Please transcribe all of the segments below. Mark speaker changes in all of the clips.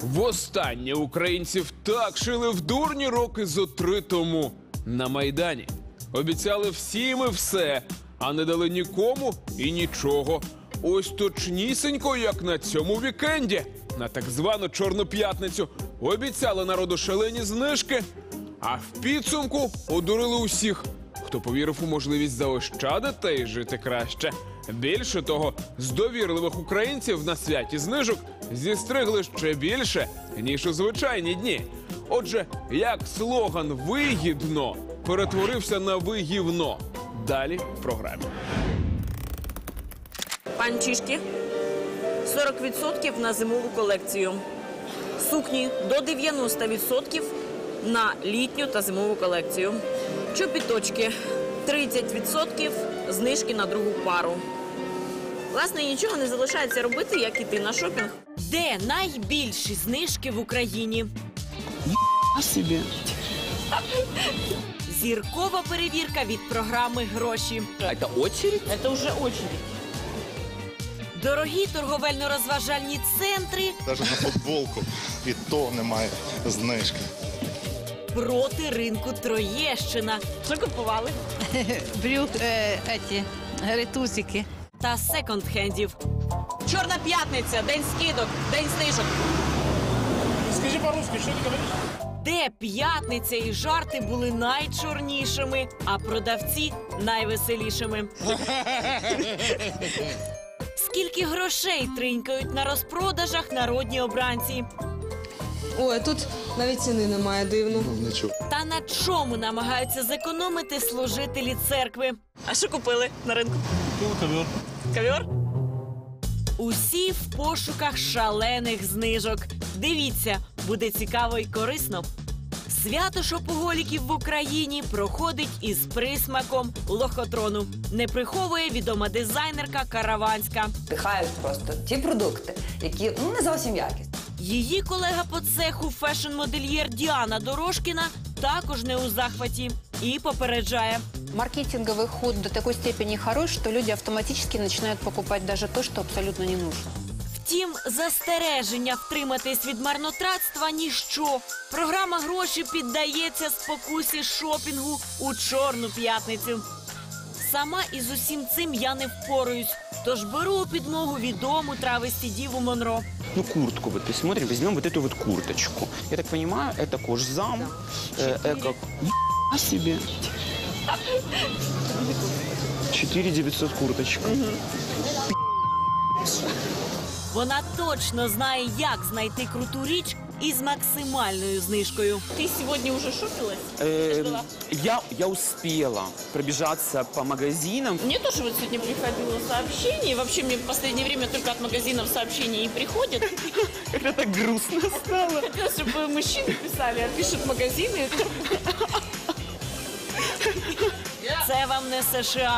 Speaker 1: Востаннє українців так шили в дурні роки зо 3 тому. На Майдані. Обіцяли всім і все, а не дали нікому і нічого. Ось точнісінько, як на цьому вікенді. На так звану Чорну п'ятницю обіцяли народу шалені знижки, а в підсумку одурили усіх, хто повірив у можливість заощадити і жити краще. Більше того, з довірливих українців на святі знижок зістригли ще більше, ніж у звичайні дні. Отже, як слоган «Вигідно» перетворився на «Вигівно». Далі в програмі.
Speaker 2: Панчішки 40% на зимову колекцію. Сукні до 90% на літню та зимову колекцію. Чобіточки 30% знижки на другу пару. Власне, нічого не залишається робити, як іти на шопінг. Де найбільші знижки в Україні?
Speaker 3: Собі.
Speaker 2: Зіркова перевірка від програми «Гроші».
Speaker 3: Це очередь?
Speaker 2: Це вже очередь. Дорогі торговельно-розважальні центри.
Speaker 4: Навіть на футболку і то немає знижки.
Speaker 2: Проти ринку Троєщина. Що купували?
Speaker 5: Ретусики.
Speaker 2: Та секонд-хендів. Чорна п'ятниця, день скидок, день знижок.
Speaker 6: Скажи по-русски, що ти говориш?
Speaker 2: Де п'ятниця і жарти були найчорнішими, а продавці найвеселішими. Скільки грошей тринькають на розпродажах народні обранці.
Speaker 7: Ой, тут навіть ціни немає, дивно.
Speaker 4: Нічого.
Speaker 2: Та на чому намагаються зекономити служителі церкви? А що купили на ринку?
Speaker 6: Ковер.
Speaker 2: Ковер? Усі в пошуках шалених знижок. Дивіться, буде цікаво і корисно. Свято шопоголіків в Україні проходить із присмаком лохотрону. Не приховує відома дизайнерка Караванська.
Speaker 8: Пихають просто ті продукти, які не зовсім якісні.
Speaker 2: Її колега по цеху фешн-модельєр Діана Дорошкіна також не у захваті і попереджає.
Speaker 9: Маркетинговый ход до такой степени хорош, что люди автоматически начинают покупать даже то, что абсолютно не нужно.
Speaker 2: Втім, застереження втриматись від марнотратства – ніщо. Програма «Гроші» піддається спокусі шопінгу у Чорну п'ятницю. Сама із усім цим я не впораюсь, тож беру у підмогу відому травесті Діву Монро.
Speaker 3: Ну, куртку вот посмотрим, возьмем вот эту вот курточку. Я так понимаю, это кожзам, себе. 4900 курточка.
Speaker 2: Вона точно знає, як знайти круту річ із максимальною знижкою. Ти сьогодні вже шопилась?
Speaker 3: Я успела пробежаться по магазинам.
Speaker 2: Мне тоже вот сегодня приходило сообщение. И вообще мне в последнее время только от магазинов сообщения и приходят.
Speaker 3: Когда так грустно стало.
Speaker 2: Хотелось, чтобы мужчины писали, а пишут магазины. Це вам не США.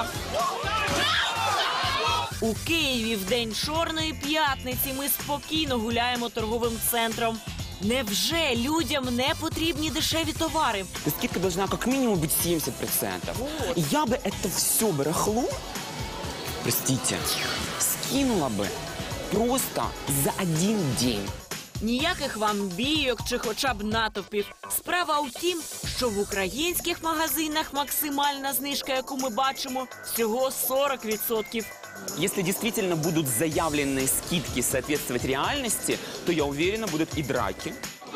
Speaker 2: У Києві в день Чорної п'ятниці ми спокійно гуляємо торговим центром. Невже людям не потрібні дешеві товари?
Speaker 3: Скидка должна как минимум быть 70%. И я бы это все барахло, простите, скинула бы просто за один день.
Speaker 2: Ніяких вам бійок чи хоча б натовпів. Справа у тім, що в українських магазинах максимальна знижка, яку ми бачимо, всього 40%.
Speaker 3: Если действительно будут заявленные скидки соответствовать реальности, то, я уверена, будут и драки.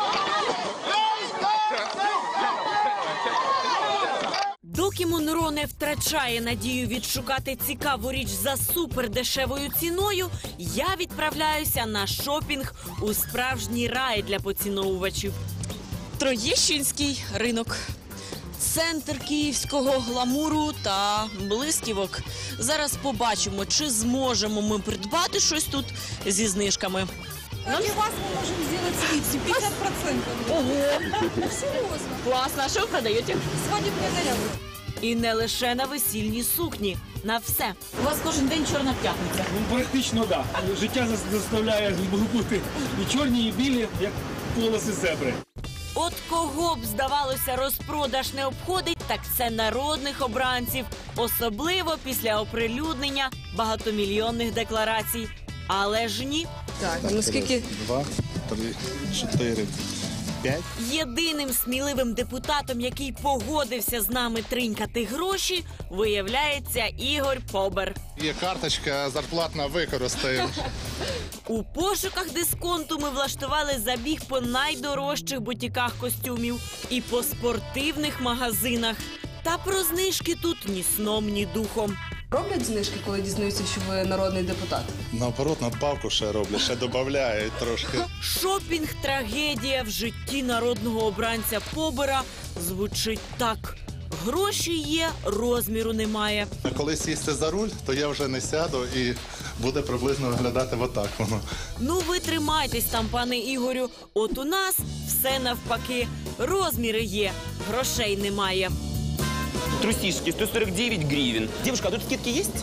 Speaker 2: Доки Монро не втрачає надію відшукати цікаву річ за супердешевою ціною, я відправляюся на шопінг у справжній рай для поціновувачів. Троєщинський ринок. Центр київського гламуру та блисківок. Зараз побачимо, чи зможемо ми придбати щось тут зі знижками.
Speaker 7: Для вас мы можем сделать скидку 50%.
Speaker 2: Ого!
Speaker 7: Серьезно.
Speaker 2: Класно! А що ви продаєте?
Speaker 7: Свадебные наряды.
Speaker 2: І не лише на весільні сукні. На все. У вас кожен день Чорна п'ятниця.
Speaker 6: Ну, практично, так. Да. Життя заставляє бути і чорні, і білі, як полоси зебри.
Speaker 2: От кого б, здавалося, розпродаж не обходить, так це народних обранців. Особливо після оприлюднення багатомільйонних декларацій. Але ж ні.
Speaker 7: Так, а наскільки
Speaker 4: 3, 4, 5.
Speaker 2: Єдиним сміливим депутатом, який погодився з нами тринькати гроші, виявляється Ігор Побер.
Speaker 4: Є карточка зарплатна, використаємо.
Speaker 2: У пошуках дисконту ми влаштували забіг по найдорожчих бутіках костюмів і по спортивних магазинах. Та про знижки тут ні сном, ні духом.
Speaker 7: Роблять знижки, коли дізнаються, що ви народний депутат?
Speaker 4: Наоборот, надбавку ще роблять, ще додають трошки.
Speaker 2: Шопінг – трагедія в житті народного обранця Побера звучить так. Гроші є, розміру немає.
Speaker 4: Коли сісти за руль, то я вже не сяду і буде приблизно виглядати отак воно.
Speaker 2: Ну ви тримайтесь там, пане Ігорю. От у нас все навпаки. Розміри є, грошей немає.
Speaker 3: Трусишки 149 гривен. Девушка, а тут скидки есть?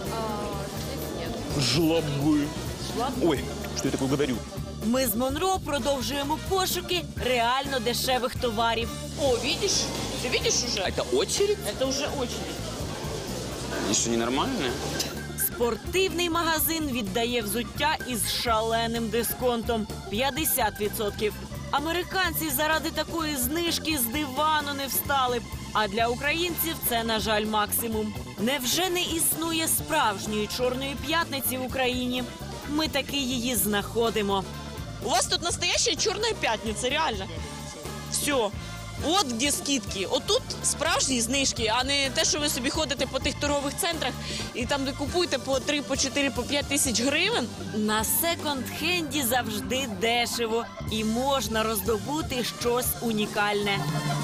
Speaker 3: Нет. Жлобы. Ой, что я такое говорю?
Speaker 2: Ми з Монро продовжуємо пошуки реально дешевих товарів.
Speaker 5: О, видишь? Ты видишь уже?
Speaker 3: Это очередь?
Speaker 5: Это уже очередь.
Speaker 3: И что, ненормальная?
Speaker 2: Спортивний магазин віддає взуття із шаленим дисконтом – 50%. Американці заради такої знижки з дивану не встали б. А для українців це, на жаль, максимум. Невже не існує справжньої Чорної п'ятниці в Україні? Ми таки її знаходимо.
Speaker 5: У вас тут настоящая черная пятница, реально. Все. От де скидки. Отут справжні знижки, а не те, що ви собі ходите по тих торгових центрах і там, де купуєте по 3, по 4, по 5 тисяч гривень.
Speaker 2: На секонд-хенді завжди дешево і можна роздобути щось унікальне.